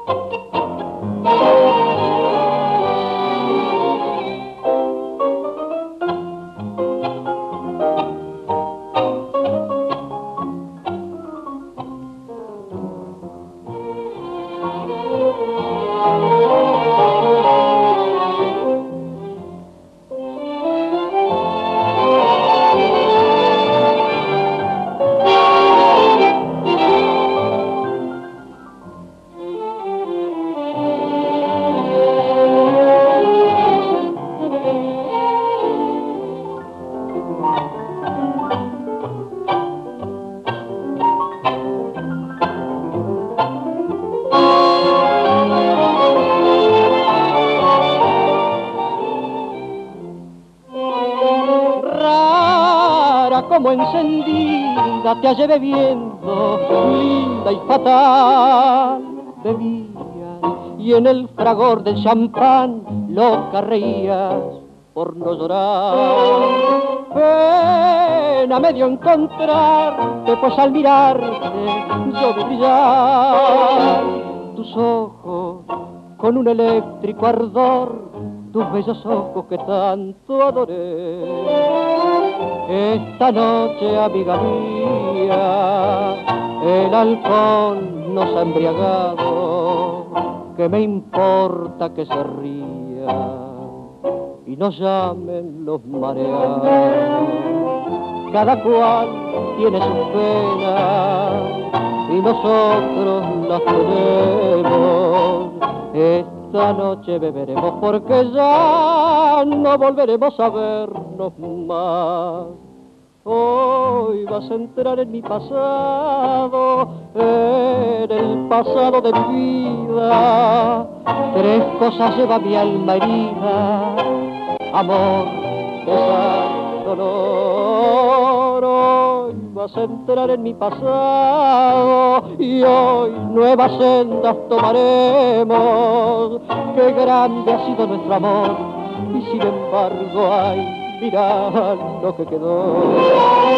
Como encendida te hallé bebiendo, linda y fatal bebías, y en el fragor del champán loca reías por no llorar. Pena me dio encontrarte, pues al mirarte yo vi brillar tus ojos con un eléctrico ardor, tus bellos ojos que tanto adoré. Esta noche, amiga mía, el alcohol nos ha embriagado. ¿Qué me importa que se ría y nos llamen los mareados? Cada cual tiene sus penas y nosotros las tenemos. Esta noche beberemos porque ya no volveremos a vernos más. Hoy vas a entrar en mi pasado, en el pasado de mi vida. Tres cosas lleva mi alma herida: amor, pesar, dolor. Hoy vas a entrar en mi pasado y hoy nuevas sendas tomaremos. Qué grande ha sido nuestro amor y sin embargo ay, mirá lo que quedó.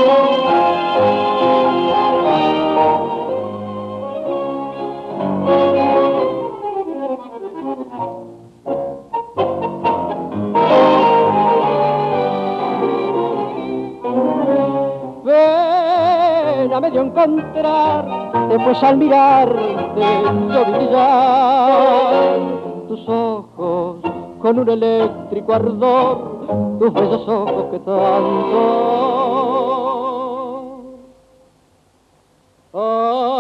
Pena me dio encontrarte, pues al mirarte yo vi brillar tus ojos con un eléctrico ardor, tus bellos ojos que tanto